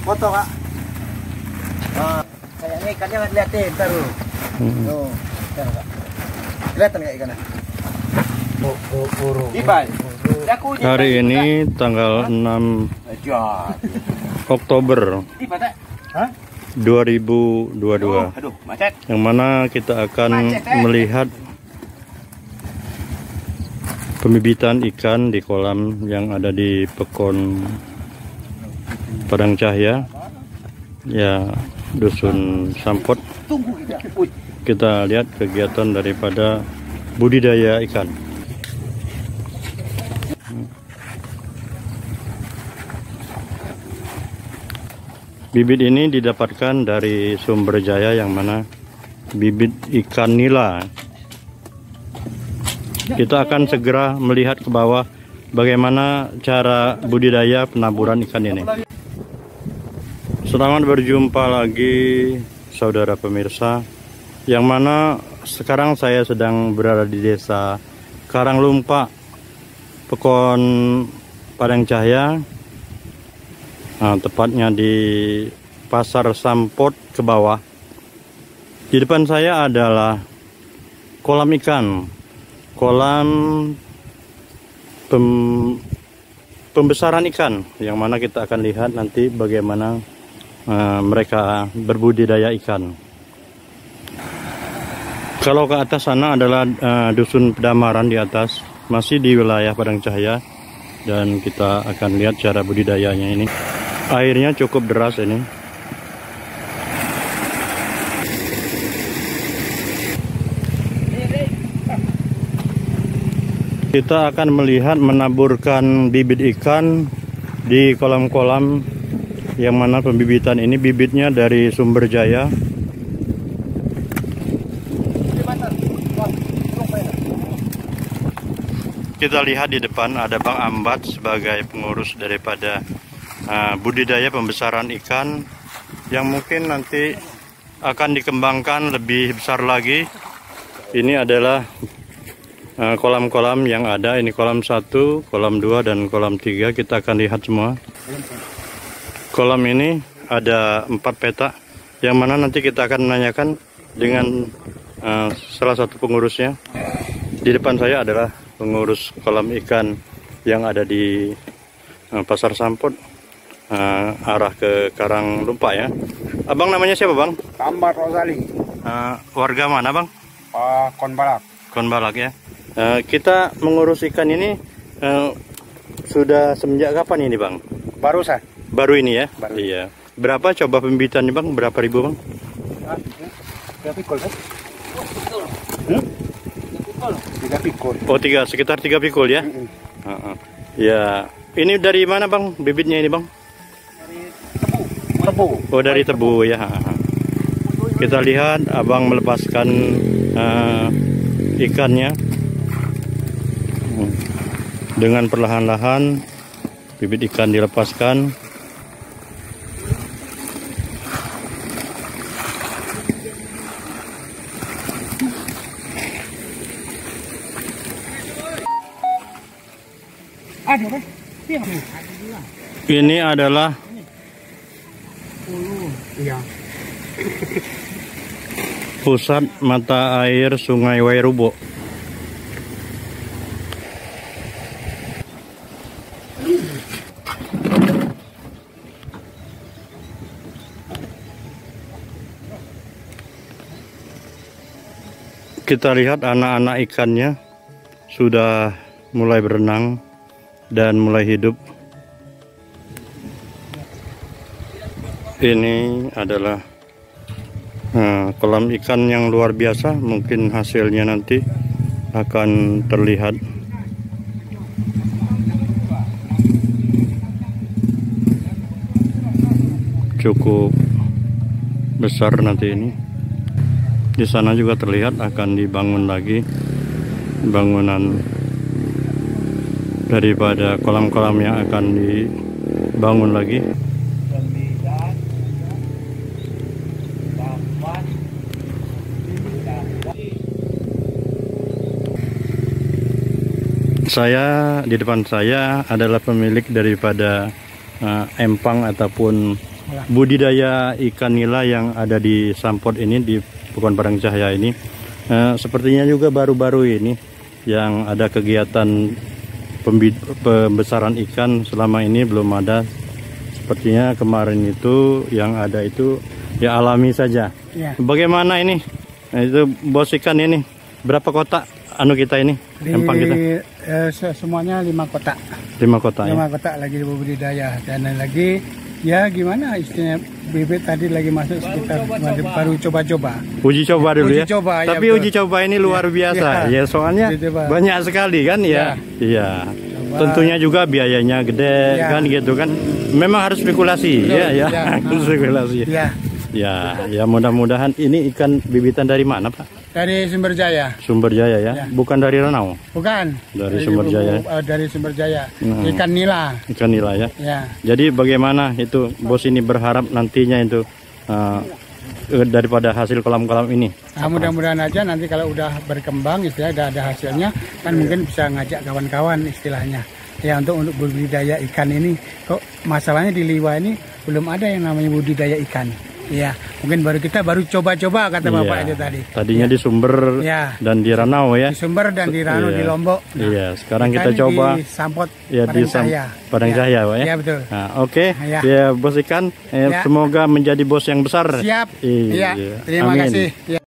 foto kak. Kayaknya ikannya liatin taruh. Tuh, kak. Kelihatan nggak ikannya? Hari ini tanggal 6 Oktober 2022, yang mana kita akan melihat pembibitan ikan di kolam yang ada di Pekon Padang Cahya, ya, Dusun Sampot. Kita lihat kegiatan daripada budidaya ikan. Bibit ini didapatkan dari Sumber Jaya, yang mana bibit ikan nila. Kita akan segera melihat ke bawah bagaimana cara budidaya penaburan ikan ini. Selamat berjumpa lagi saudara pemirsa, yang mana sekarang saya sedang berada di desa Karanglumpak, Pekon Padang Cahya. Nah, tepatnya di Pasar Sampot ke bawah. Di depan saya adalah kolam ikan, kolam pembesaran ikan, yang mana kita akan lihat nanti bagaimana mereka berbudidaya ikan. Kalau ke atas sana adalah Dusun Pedamaran di atas, masih di wilayah Padang Cahya, dan kita akan lihat cara budidayanya ini. Airnya cukup deras ini. Kita akan melihat menaburkan bibit ikan di kolam-kolam, yang mana pembibitan ini bibitnya dari Sumber Jaya. Kita lihat di depan ada Bang Ambat sebagai pengurus daripada budidaya pembesaran ikan, yang mungkin nanti akan dikembangkan lebih besar lagi. Ini adalah kolam-kolam yang ada. Ini kolam 1, kolam 2, dan kolam 3. Kita akan lihat semua. Kolam ini ada 4 petak, yang mana nanti kita akan menanyakan dengan salah satu pengurusnya. Di depan saya adalah pengurus kolam ikan yang ada di Pasar Sampot, arah ke Karanglumpak ya. Abang namanya siapa bang? Ambar Rosali. Warga mana bang? Konbalak. Konbalak ya. Kita mengurus ikan ini sudah semenjak kapan ini bang? Baru sah. Baru ini ya? Baru. Iya. Berapa coba pembibitannya bang? Berapa ribu bang? 3 pikul kan? 3 pikul. Oh sekitar 3 pikul ya? Ya. Ini dari mana bang bibitnya ini bang? Tebu. Oh dari Tebu ya. Kita lihat abang melepaskan ikannya dengan perlahan-lahan. Bibit ikan dilepaskan. Ini adalah pusat mata air Sungai Wairubo. Kita lihat anak-anak ikannya sudah mulai berenang dan mulai hidup. Ini adalah kolam ikan yang luar biasa. Mungkin hasilnya nanti akan terlihat. Cukup besar nanti ini. Di sana juga terlihat akan dibangun lagi bangunan daripada kolam-kolam yang akan dibangun lagi. Di depan saya adalah pemilik daripada empang ataupun budidaya ikan nila yang ada di Sampot ini, di Pegon Padang Cahaya ini, sepertinya juga baru-baru ini yang ada kegiatan pembesaran ikan. Selama ini belum ada. Sepertinya kemarin itu yang ada itu ya alami saja. Ya. Bagaimana ini? Nah, itu bos ikan ini berapa kotak anu kita ini? Empang kita? Semuanya 5 kotak. 5 kotak 5 ya. kotak lagi budidaya, dan lagi ya gimana istilahnya, bibit tadi lagi masuk sekitar baru coba-coba. Uji coba dulu Uji ya. coba, ya, Tapi betul. uji coba ini luar biasa ya, soalnya Uji coba. banyak sekali kan ya. Iya. Tentunya juga biayanya gede kan gitu kan. Memang harus spekulasi. Betul, Ya. ya. Spekulasi. Ya, Ya mudah-mudahan ini ikan bibitan dari mana, Pak? dari Sumber Jaya. Sumber Jaya ya. Ya. Bukan dari Ranau. Bukan. Dari Sumber Jaya. Dari Sumber Jaya. Hmm. Ikan nila. Ikan nila ya. Ya. Jadi bagaimana itu bos ini berharap nantinya itu daripada hasil kolam-kolam ini? Nah, mudah-mudahan aja nanti kalau udah berkembang istilahnya ada hasilnya, kan mungkin bisa ngajak kawan-kawan istilahnya. Ya untuk budidaya ikan ini, kok masalahnya di Liwa ini belum ada yang namanya budidaya ikan. Ya, mungkin kita baru coba-coba kata Bapak itu tadi. Tadinya di Sumber Ya. dan di Ranau ya. Di Sumber dan di Ranau, Iya. di Lombok. Iya, sekarang ikan kita coba di Sampot, ya di Padang Cahaya. Padang Ya. Cahaya, Pak ya. Ya, betul. Nah, oke. Ya. Ya, bos ikan, Ya. semoga menjadi bos yang besar. Siap. Iya. Iya. Terima Amin. kasih. Ya.